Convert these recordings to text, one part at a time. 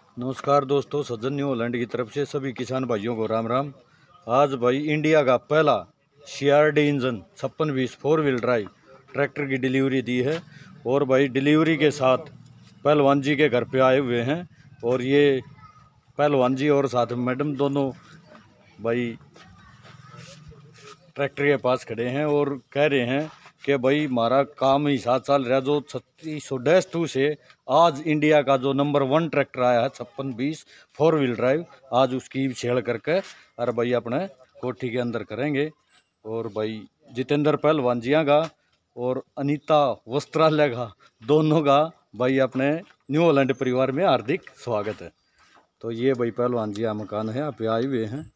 नमस्कार दोस्तों, सज्जन new Holland की तरफ से सभी किसान भाइयों को राम राम। आज भाई इंडिया का पहला CRD engine 5620 4 wheel drive tractor की डिलीवरी दी है। और भाई डिलीवरी के साथ पहलवान जी के घर पे आए हुए हैं। और ये पहलवान जी और साथ में मैडम दोनों भाई ट्रैक्टर के पास खड़े हैं और कह रहे हैं कि भाई हमारा काम ही 7 साल रहा जो 3600-2 से आज इंडिया का जो नंबर 1 ट्रैक्टर आया है 5620 4 व्हील ड्राइव, आज उसकी छेड़ करके और भाई अपने कोठी के अंदर करेंगे। और भाई जितेंद्र पहलवान जिया का और अनीता वस्त्रालय का दोनों का भाई अपने न्यू हॉलैंड परिवार में हार्दिक स्वागत है। तो ये भाई पहलवान जिया मकान है, आप आए हुए हैं।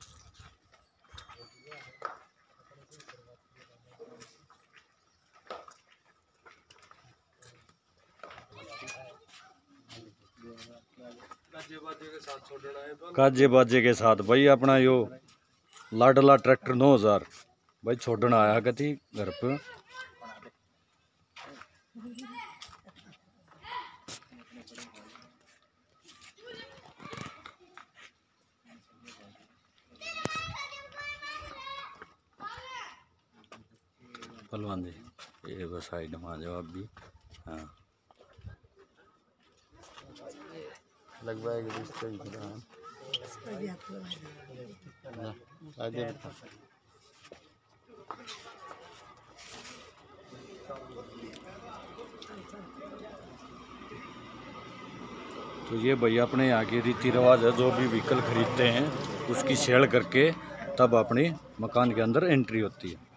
काजे बाजे के साथ भाई अपना यो लाडला ट्रैक्टर 9000 भाई छोड़ना आया कथी घर पे। पहलवान जी ये बस साइड में आ जाओ आप भी। हाँ लगवाएगा इसका भी आगे। तो ये भैया अपने यहाँ की रीति रिवाज है, जो भी व्हीकल खरीदते हैं उसकी सेल करके तब अपने मकान के अंदर एंट्री होती है।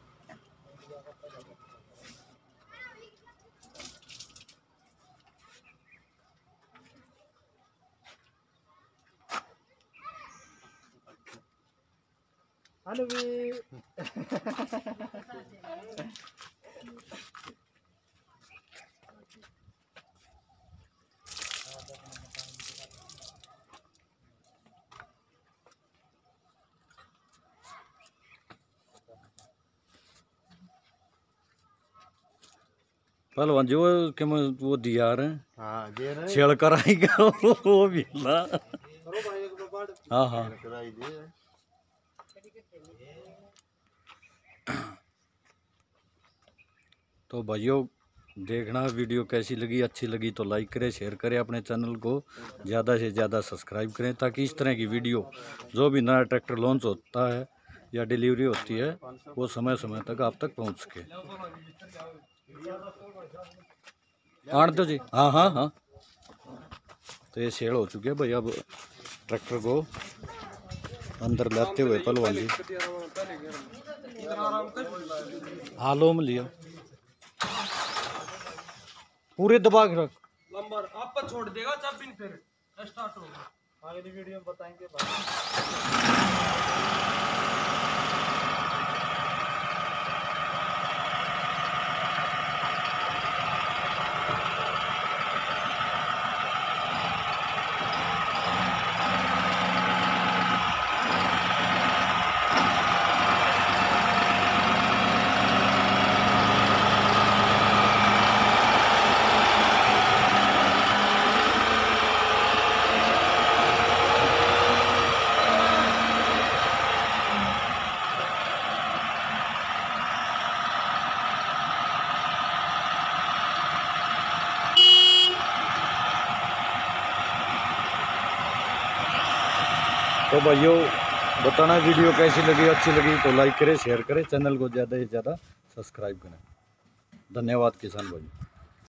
पहलवान जी वो दिया रहे छेड़ कर आएगा वो भी ला। हाँ हाँ तो भाइयों देखना वीडियो कैसी लगी, अच्छी लगी तो लाइक करें, शेयर करें, अपने चैनल को ज़्यादा से ज़्यादा सब्सक्राइब करें ताकि इस तरह की वीडियो जो भी नया ट्रैक्टर लॉन्च होता है या डिलीवरी होती है वो समय समय तक आप तक पहुंच सके। आन दो जी। हाँ हाँ हाँ तो ये शेड हो चुके हैं भाई। अब ट्रैक्टर को अंदर लाते हुए पहलवान जी हालों में लिया पूरे दबा के रख नंबर आप पर छोड़ देगा जब भी फिर स्टार्ट होगा। आगे वीडियो में बताएंगे। तो भाइयों बताना वीडियो कैसी लगी, अच्छी लगी तो लाइक करें, शेयर करें, चैनल को ज़्यादा से ज़्यादा सब्सक्राइब करें। धन्यवाद किसान भाई।